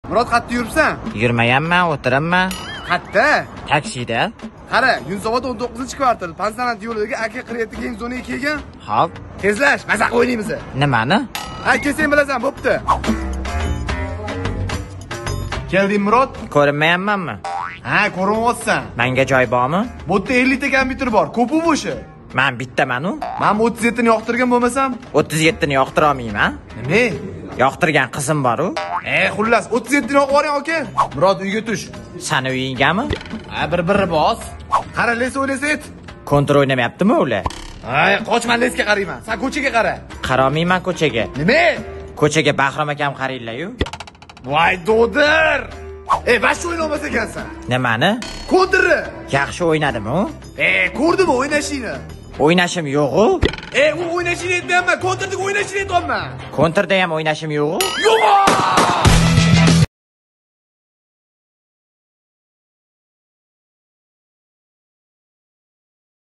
Murod, qayerda yuribsan? Yurmayapman, o'tiraman. Qayerda? Taksida. Qara, Yunusobod 19-kvartal, Pansanat yo'lidagi AK-47 keng zonaga kelgan. Xo'p. Tezlash, mazaq o'ynaymiz. Nimani? Ha, kelsang bilasan, bo'pti. Kelding, Murod? Ko'rinmayapmanmi? Ha, ko'rinyapsan. Menga joy bormi? Bu yerda 50 ta kompyuter bor. Ko'p u bo'shi. Men bittaman-u. Men 37 ni yoqtirgan bo'lmasam, 37 ni yoqtira olmayman. nima? Yoqtirgan qizim bor-u. Xullas, 37 ni yoqib yuboring, aka. Murod, uyga tush. Sani uyingami? Ha, bir-biri bos. Qara, les o'ylaset. Kontra o'ynamayaptimi ular? Ay, qochman, lesga qarayman. Sen ko'chaga qara. Qarolmayman ko'chaga. Nima? Ko'chaga Bahrom akam qaraylar-yu. Voy, do'dir. Bash o'ynamas ekansan. Nimani? Kodri. Yaxshi o'ynadimi u? Ko'rdim o'ynashingni. O'ynashim yo'q-u. U o'ynashingni aytmayapman, kontrda o'ynashingni aytyapman. Kontrda ham o'ynashim yo'q-u. Yo'q!